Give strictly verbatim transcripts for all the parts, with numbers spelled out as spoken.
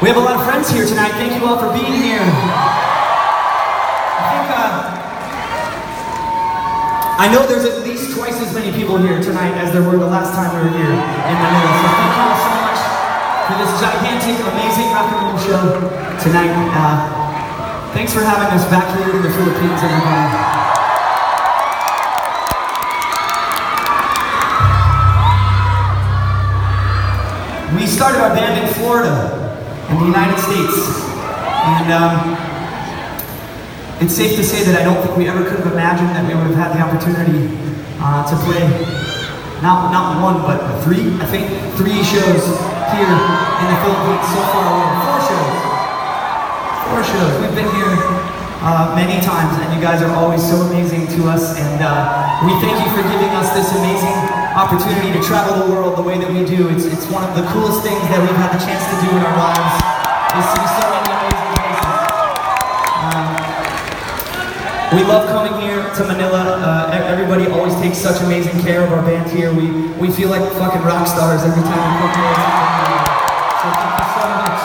We have a lot of friends here tonight. Thank you all for being here. I think, uh, I know there's at least twice as many people here tonight as there were the last time we were here in Manila. So thank you all so much for this gigantic, amazing rock and roll show tonight. Uh, thanks for having us back here in the Philippines, everybody. We started our band in Florida, in the United States, and um, it's safe to say that I don't think we ever could have imagined that we would have had the opportunity uh, to play not, not one, but three, I think, three shows here in the Philippines so far alone. Four shows. Four shows. We've been here uh, many times, and you guys are always so amazing to us, and uh, we thank you for giving us this amazing opportunity to travel the world the way that we do. It's, it's one of the coolest things that we've had the chance to do in our lives, is see so many amazing places. Um, we love coming here to Manila. Uh, everybody always takes such amazing care of our band here. We, we feel like fucking rock stars every time we come here. So thank you so much.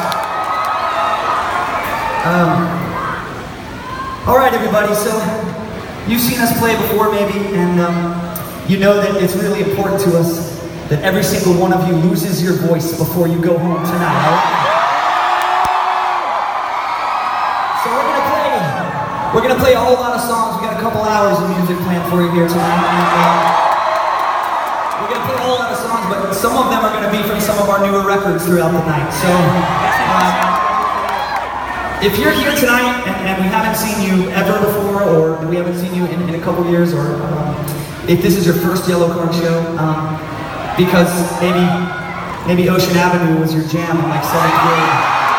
Um, Alright everybody, so you've seen us play before maybe, and um, you know that it's really important to us that every single one of you loses your voice before you go home tonight, right? So we're gonna play, we're gonna play a whole lot of songs. We got a couple hours of music planned for you here tonight. And, uh, we're gonna play a whole lot of songs, but some of them are gonna be from some of our newer records throughout the night. So, uh, if you're here tonight and, and we haven't seen you ever before, or we haven't seen you in, in a couple years, or um, if this is your first Yellowcorn show, um, because maybe maybe Ocean Avenue was your jam in like seventh grade.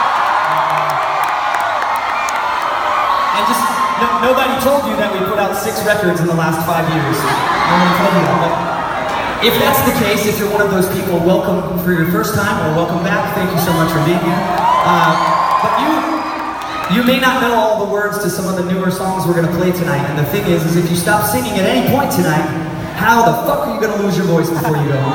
And just, no, nobody told you that we put out six records in the last five years. No one told you that. But if that's the case, if you're one of those people, welcome for your first time, or welcome back. Thank you so much for being here. Uh, but you, you may not know all the words to some of the newer songs we're going to play tonight, and the thing is, is if you stop singing at any point tonight, how the fuck are you going to lose your voice before you go home?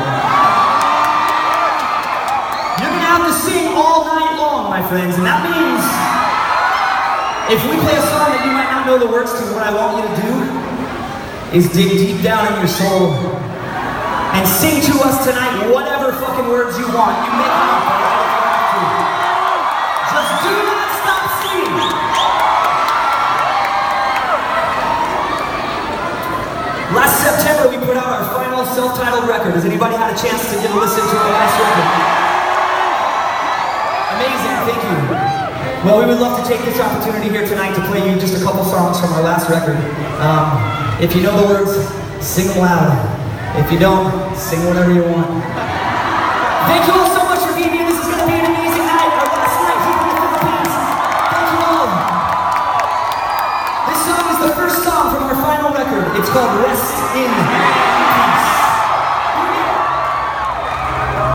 You're going to have to sing all night long, my friends, and that means if we play a song that you might not know the words to, what I want you to do is dig deep down in your soul and sing to us tonight whatever fucking words you want. You make them up, right? If you have to. Just do not stop singing. Last September, we put out our final self-titled record. Has anybody had a chance to get a listen to our last record? Amazing, thank you. Well, we would love to take this opportunity here tonight to play you just a couple songs from our last record. Um, if you know the words, sing them loud. If you don't, sing whatever you want. Thank you all so much for being here. This is going to be an amazing night. Our last night here in the Philippines. Thank you all. This song is the first song from our final record. It's called Rest In.